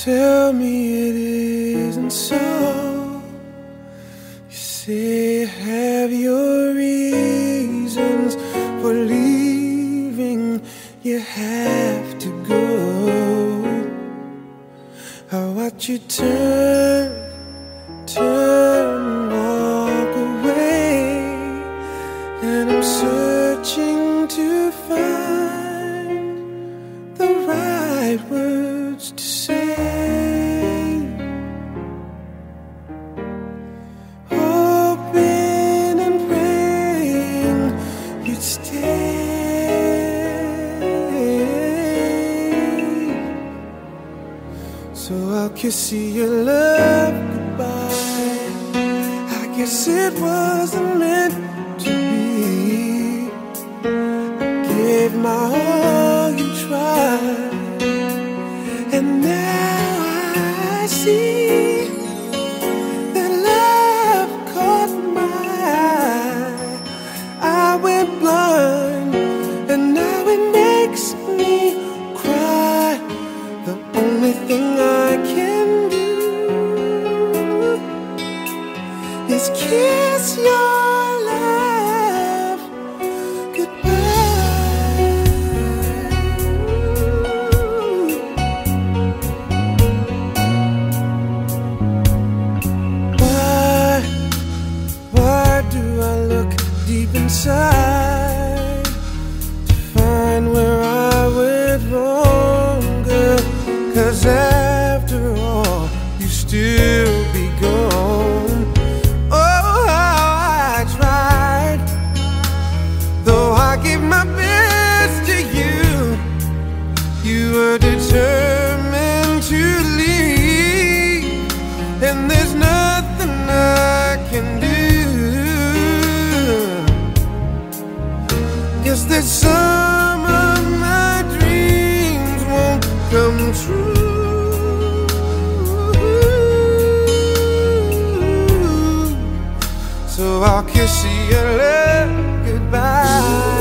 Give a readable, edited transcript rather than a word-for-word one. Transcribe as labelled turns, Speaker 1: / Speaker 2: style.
Speaker 1: Tell me it isn't so. You say you have your reasons for leaving. You have to go. I watch you turn, walk away, and I'm searching to find the right words to say. Hoping and praying you'd stay. So I'll kiss your love goodbye. I guess it wasn't meant to be. I gave my all, you tried, and now I see that love caught my eye. I went blind, and now it makes me cry. The only thing I can do is kiss your love goodbye. Why do I look deep inside to find where I went wrong, girl? 'Cause after all, you still be gone. Oh, how I tried, though I gave my best to you. You were determined to leave, and there's nothing I can do. Guess that some of my dreams won't come true. So I'll kiss your love goodbye.